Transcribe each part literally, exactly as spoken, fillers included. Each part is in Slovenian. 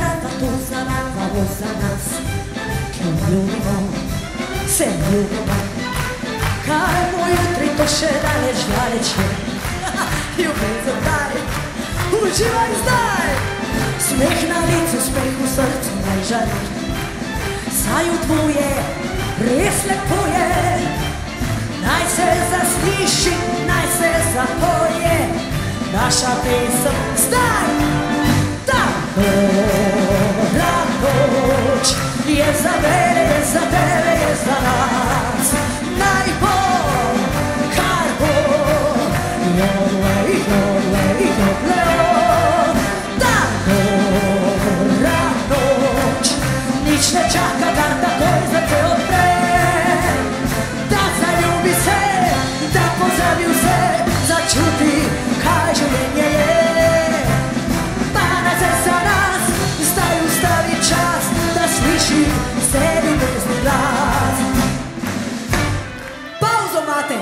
prava tu zamakao za nas. Ljubimo se, ljubimo. Kajmo jutri to še daleč, daleč je. Ljubezen daj, uživaj zdaj. Smeh na licu, smeh v srcu naj žari. Saj v tvoje res lepo je. Naj se zasliši, naj se zapoje naša pesem zdaj. Dobra noč je za mene, je za tebe, je za nas. Naj bo, kar bo. Jodlej, jodlej, jodlej. Dobra noč, nič ne čaka, kar takoj za te odpre. Da zaljubi se, da pozabi vse, začuti, kaj življenje je. Sliši se ljubezni glas. Pauzo imate.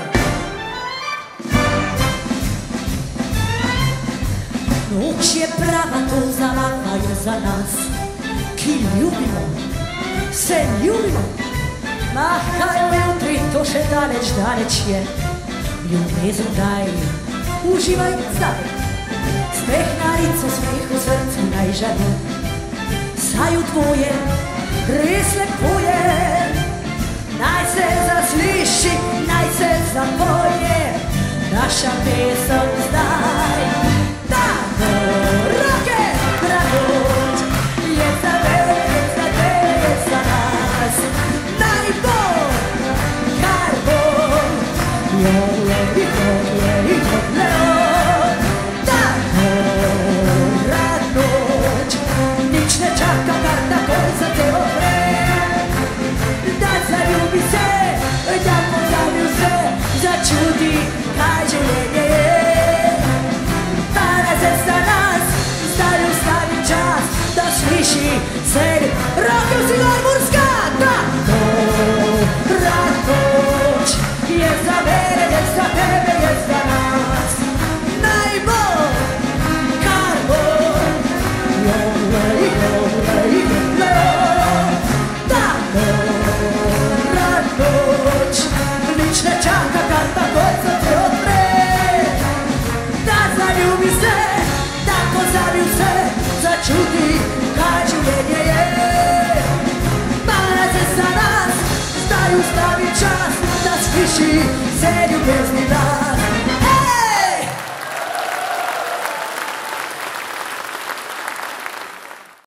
Noč je prava, to zamahna je za nas, ki ljubimo, se ljubimo. Mahajmo jutri, to še daleč, daleč je. Ljubezen daj, uživaj zdaj. Smeh na licu, smeh v srcu naj žari. Saj v tvoje res lepo je. Naj se zasliši, naj se zapoje naša pesem zdaj. Tako, roke, dragoč, je za mene, je za tebe, je za nas. Naj bo, kar bo. Jodlej, jodlej, jodlej. Tako, rad noč, nič ne čaka, kar takoj za te odpre. Da zaljubi se, da pozabi vse, začuti, kaj življenje je. Danes je za nas, zdaj ustavi čas, da sliši se. Roke vsi gor, Murska! Dobra noč je za mene, je za tebe, je za nas. Naj bo, kar bo. Jodlej, jodlej, jodlej. Dobra noč, nič ne čaka, kar takoj za te odpre. Da zaljubi se, da pozabi vse, začuti, kaj življenje je. Danes je za nas, zdaj ustavi čas, da sliši se ljubezni glas.